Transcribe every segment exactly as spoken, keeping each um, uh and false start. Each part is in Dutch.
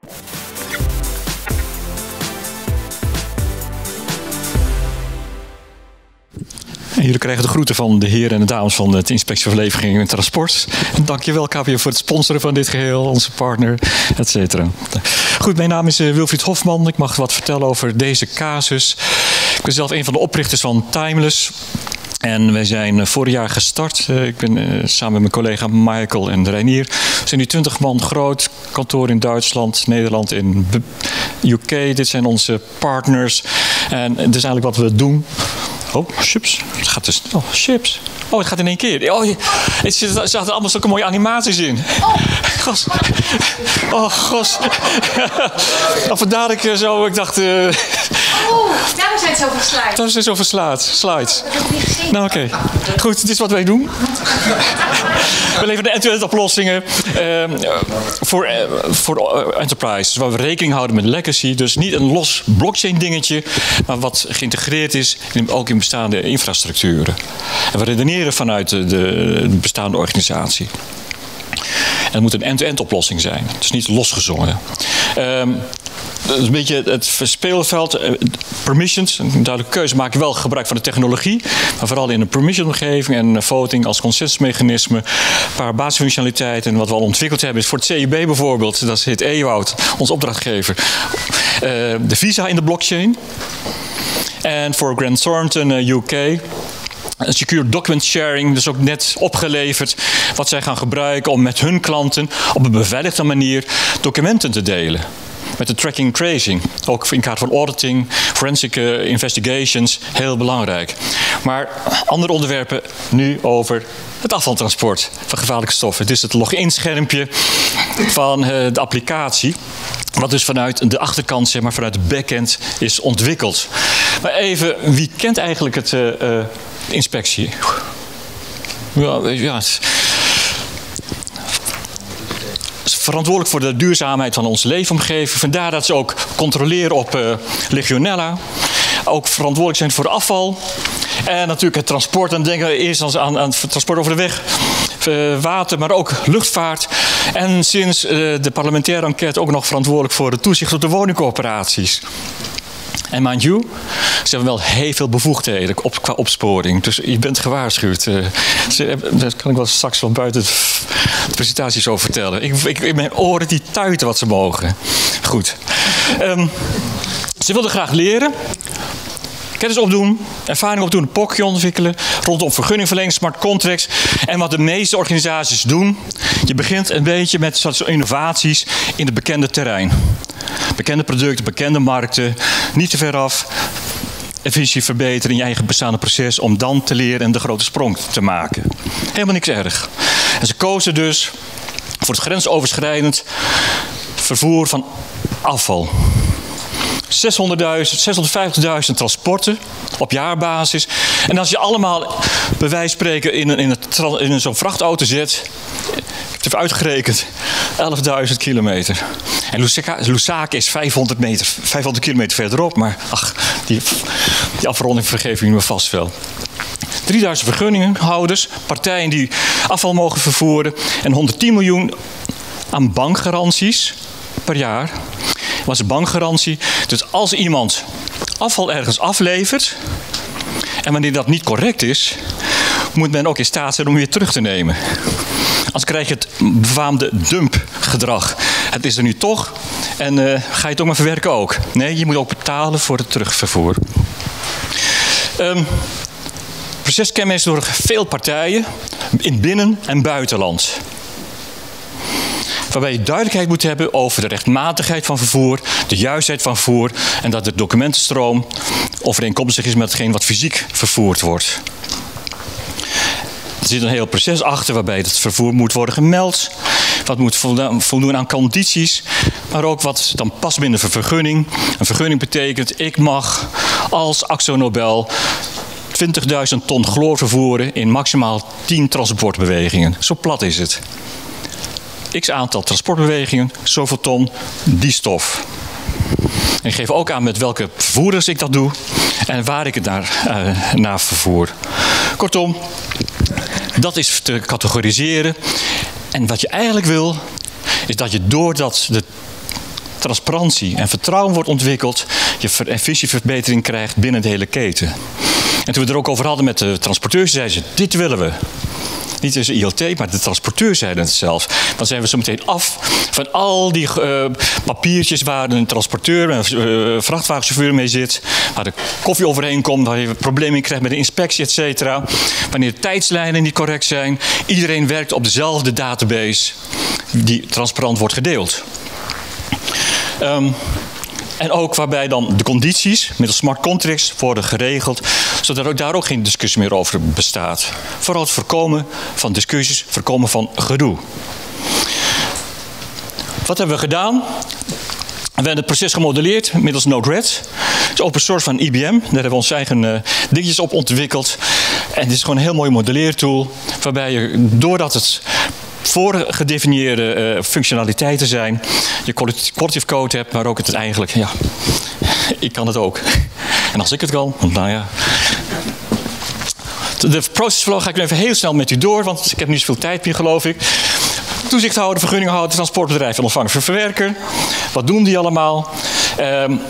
En jullie krijgen de groeten van de heren en de dames van de Inspectie Verlevering en Transport. Dankjewel K P N voor het sponsoren van dit geheel, onze partner, et cetera. Goed, mijn naam is Wilfried Hofman. Ik mag wat vertellen over deze casus. Ik ben zelf een van de oprichters van Timeless. En wij zijn vorig jaar gestart. Ik ben uh, samen met mijn collega Michael en Reinier. We zijn nu twintig man groot. Kantoor in Duitsland, Nederland, in U K. Dit zijn onze partners. En dit is eigenlijk wat we doen. Oh, chips. Het gaat dus. Oh, chips. Oh, het gaat in één keer. Oh, er zaten allemaal zulke mooie animaties in. Oh, gos. Oh, gos. Of vandaar ik zo, ik dacht. Uh... Oh, daarom zijn het zoveel slides. Daarom zijn zoveel slides. slides. Nou, oké. Okay. Goed, dit is wat wij doen. We leveren end-to-end oplossingen voor uh, uh, uh, enterprises, waar we rekening houden met legacy. Dus niet een los blockchain dingetje, maar wat geïntegreerd is in, ook in bestaande infrastructuren. En we redeneren vanuit de, de bestaande organisatie. En het moet een end-to-end oplossing zijn. Het is niet losgezongen. Um, Dat is een beetje het speelveld. Permissions, een duidelijke keuze. Maak je wel gebruik van de technologie. Maar vooral in een permission-omgeving en voting als consensusmechanisme. Een paar basisfunctionaliteiten. En wat we al ontwikkeld hebben is voor het C I B bijvoorbeeld. Dat heet Ewout, onze opdrachtgever. Uh, de visa in de blockchain. En voor Grant Thornton, uh, U K. Secure document sharing, dus ook net opgeleverd wat zij gaan gebruiken om met hun klanten op een beveiligde manier documenten te delen. Met de tracking en tracing. Ook in kaart van auditing, forensic uh, investigations, heel belangrijk. Maar andere onderwerpen nu over het afvaltransport van gevaarlijke stoffen. Dit is het login-schermpje van uh, de applicatie. Wat dus vanuit de achterkant, zeg maar, vanuit de backend is ontwikkeld. Maar even, wie kent eigenlijk het uh, uh, inspectie? Ja, ja. Verantwoordelijk voor de duurzaamheid van onze leefomgeving. Vandaar dat ze ook controleren op uh, Legionella. Ook verantwoordelijk zijn voor afval. En natuurlijk het transport. Dan denken we eerst aan, aan het transport over de weg. Uh, water, maar ook luchtvaart. En sinds uh, de parlementaire enquête ook nog verantwoordelijk voor het toezicht op de woningcorporaties. En mind you, ze hebben wel heel veel bevoegdheden op, qua opsporing. Dus je bent gewaarschuwd. Uh, ze, dat kan ik wel straks wel buiten de presentatie zo vertellen. Ik, ik, in mijn oren die tuiten wat ze mogen. Goed. Um, ze wilden graag leren. Kennis opdoen, ervaring opdoen, een P O C ontwikkelen, rondom vergunningverlening, smart contracts. En wat de meeste organisaties doen, je begint een beetje met soort innovaties in het bekende terrein. Bekende producten, bekende markten, niet te ver af. Efficiëntie verbeteren in je eigen bestaande proces om dan te leren en de grote sprong te maken. Helemaal niks erg. En ze kozen dus voor het grensoverschrijdend vervoer van afval. zeshonderdduizend, zeshonderdvijftigduizend transporten op jaarbasis. En als je allemaal bij wijze van spreken in, een, in, het, in zo'n vrachtauto zet, ik heb het even uitgerekend, elfduizend kilometer. En Lusaka is vijfhonderd meter, vijfhonderd kilometer verderop, maar ach, die, die afronding vergeven jullie me vast wel. drieduizend vergunninghouders, partijen die afval mogen vervoeren en honderdtien miljoen aan bankgaranties per jaar. Was een bankgarantie. Dus als iemand afval ergens aflevert en wanneer dat niet correct is, moet men ook in staat zijn om weer terug te nemen. Anders krijg je het befaamde dumpgedrag. Het is er nu toch en uh, ga je het ook maar verwerken ook. Nee, je moet ook betalen voor het terugvervoer. Um, proceskenmerk door veel partijen in binnen- en buitenland. Waarbij je duidelijkheid moet hebben over de rechtmatigheid van vervoer, de juistheid van vervoer en dat de documentenstroom overeenkomstig is met hetgeen wat fysiek vervoerd wordt. Er zit een heel proces achter waarbij het vervoer moet worden gemeld. Wat moet voldoen aan condities, maar ook wat dan past binnen een vergunning. Een vergunning betekent, ik mag als AkzoNobel twintigduizend ton chloor vervoeren in maximaal tien transportbewegingen. Zo plat is het. X aantal transportbewegingen, zoveel ton, die stof. En ik geef ook aan met welke vervoerders ik dat doe en waar ik het naar, uh, naar vervoer. Kortom, dat is te categoriseren. En wat je eigenlijk wil, is dat je doordat de transparantie en vertrouwen wordt ontwikkeld, je efficiëntieverbetering krijgt binnen de hele keten. En toen we er ook over hadden met de transporteurs, zeiden ze, dit willen we. Niet eens de I L T, maar de transporteurs zeiden het zelf. Dan zijn we zo meteen af van al die uh, papiertjes waar een transporteur, een uh, vrachtwagenchauffeur mee zit. Waar de koffie overheen komt, waar je problemen in krijgt met de inspectie, et cetera. Wanneer de tijdslijnen niet correct zijn. Iedereen werkt op dezelfde database die transparant wordt gedeeld. Um, En ook waarbij dan de condities middels smart contracts worden geregeld, zodat ook daar ook geen discussie meer over bestaat. Vooral het voorkomen van discussies, voorkomen van gedoe. Wat hebben we gedaan? We hebben het proces gemodelleerd middels Node-RED. Het is open source van I B M. Daar hebben we onze eigen uh, dingetjes op ontwikkeld. En dit is gewoon een heel mooi modelleertool, waarbij je, doordat het voorgedefinieerde uh, functionaliteiten zijn, je qualitative code hebt, maar ook het eigenlijk, ja, ik kan het ook. En als ik het kan, nou ja. De process flow ga ik nu even heel snel met u door, want ik heb niet zoveel tijd meer, geloof ik. Toezichthouder, vergunninghouder, transportbedrijf en ontvanger voor verwerker. Wat doen die allemaal? Um,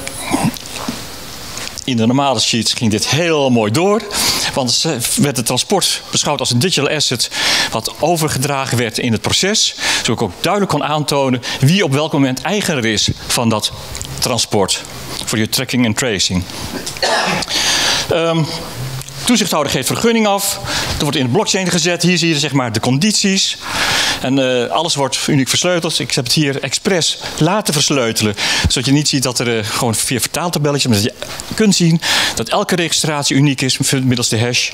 in de normale sheets ging dit heel mooi door. Want werd het transport beschouwd als een digital asset wat overgedragen werd in het proces. Zodat ik ook duidelijk kon aantonen wie op welk moment eigenaar is van dat transport. Voor je tracking en tracing. Um, Toezichthouder geeft vergunning af. Dat wordt in de blockchain gezet. Hier zie je zeg maar de condities. En uh, alles wordt uniek versleuteld. Ik heb het hier expres laten versleutelen. Zodat je niet ziet dat er uh, gewoon via vertaaltabelletjes, maar dat je kunt zien dat elke registratie uniek is middels de hash.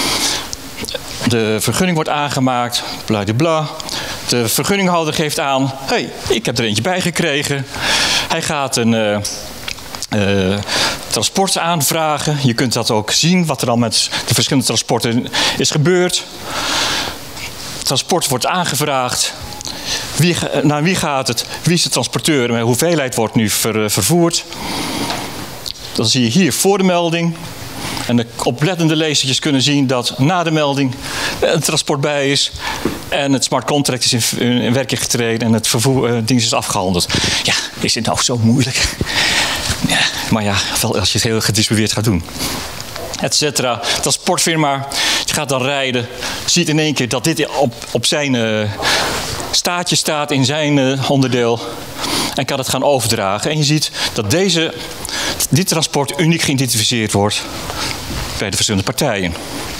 De vergunning wordt aangemaakt. Bladibla. De vergunninghouder geeft aan. Hé, hey, ik heb er eentje bij gekregen. Hij gaat een Uh, Uh, transport aanvragen. Je kunt dat ook zien, wat er dan met de verschillende transporten is gebeurd. Transport wordt aangevraagd. Wie, naar wie gaat het? Wie is de transporteur? En de hoeveelheid wordt nu ver, vervoerd. Dan zie je hier voor de melding. En de oplettende lezertjes kunnen zien dat na de melding een transport bij is. En het smart contract is in, in werking getreden en het vervoer, uh, dienst is afgehandeld. Ja, is dit nou zo moeilijk? Ja, maar ja, wel als je het heel gedistribueerd gaat doen. Etcetera. Transportfirma, je gaat dan rijden, ziet in één keer dat dit op, op zijn uh, staatje staat, in zijn uh, onderdeel. En kan het gaan overdragen. En je ziet dat deze, dit transport uniek geïdentificeerd wordt bij de verschillende partijen.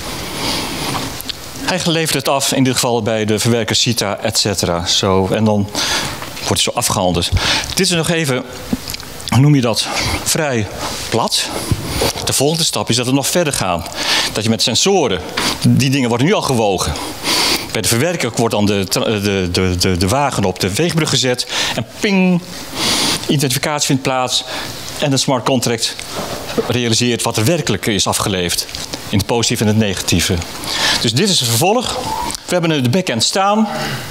Hij levert het af, in dit geval bij de verwerker Cita, et cetera. Zo, en dan wordt het zo afgehandeld. Dit is nog even, hoe noem je dat, vrij plat. De volgende stap is dat we nog verder gaan. Dat je met sensoren, die dingen worden nu al gewogen. Bij de verwerker wordt dan de, de, de, de, de wagen op de weegbrug gezet. En ping, identificatie vindt plaats. En de smart contract realiseert wat er werkelijk is afgeleverd. In het positieve en het negatieve. Dus dit is het vervolg. We hebben de backend staan.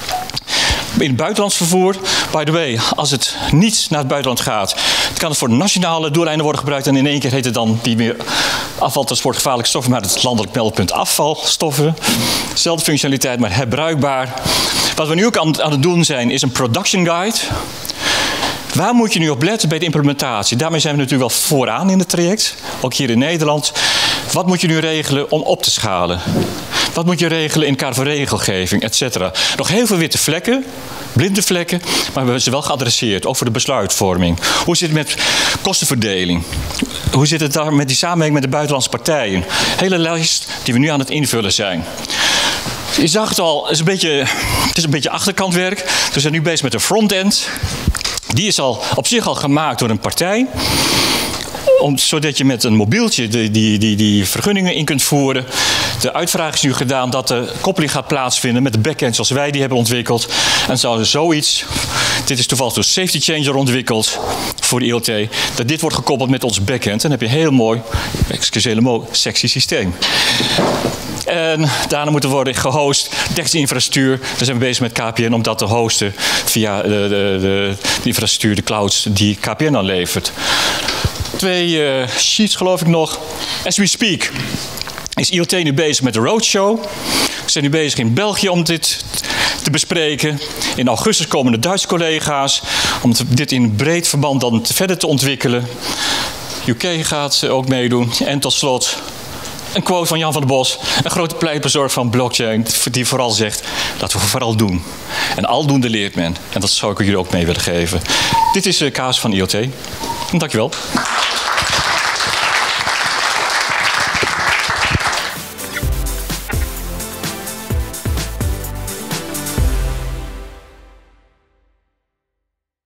In het buitenlands vervoer. By the way, als het niet naar het buitenland gaat, kan het voor nationale doeleinden worden gebruikt. En in één keer heet het dan die meer afvaltransport gevaarlijke stoffen, maar het landelijk meldpunt afvalstoffen. Zelfde functionaliteit, maar herbruikbaar. Wat we nu ook aan, aan het doen zijn, is een production guide. Waar moet je nu op letten bij de implementatie? Daarmee zijn we natuurlijk wel vooraan in het traject, ook hier in Nederland. Wat moet je nu regelen om op te schalen? Wat moet je regelen in het kader van regelgeving, et cetera? Nog heel veel witte vlekken, blinde vlekken, maar we hebben ze wel geadresseerd, ook voor de besluitvorming. Hoe zit het met kostenverdeling? Hoe zit het daar met die samenwerking met de buitenlandse partijen? Hele lijst die we nu aan het invullen zijn. Je zag het al, het is een beetje, het is een beetje achterkantwerk. We zijn nu bezig met de frontend. Die is al op zich al gemaakt door een partij. Om, zodat je met een mobieltje die, die, die, die vergunningen in kunt voeren. De uitvraag is nu gedaan dat de koppeling gaat plaatsvinden met de backend zoals wij die hebben ontwikkeld. En zou zoiets, dit is toevallig door Safety Changer ontwikkeld voor de I L T, dat dit wordt gekoppeld met onze backend. Dan heb je een heel mooi, excuseer mooi, sexy systeem. En daarna moeten worden gehost, technische infrastructuur. Daar zijn we bezig met K P N om dat te hosten via de, de, de, de infrastructuur, de clouds die K P N dan levert. Twee uh, sheets geloof ik nog. As we speak is I L T nu bezig met de roadshow. We zijn nu bezig in België om dit te bespreken. In augustus komen de Duitse collega's om dit in breed verband dan verder te ontwikkelen. U K gaat ook meedoen. En tot slot een quote van Jan van der Bos, een grote pleitbezorger van blockchain, die vooral zegt, laten we vooral doen. En aldoende leert men. En dat zou ik jullie ook mee willen geven. Dit is de casus van I O T. Dankjewel.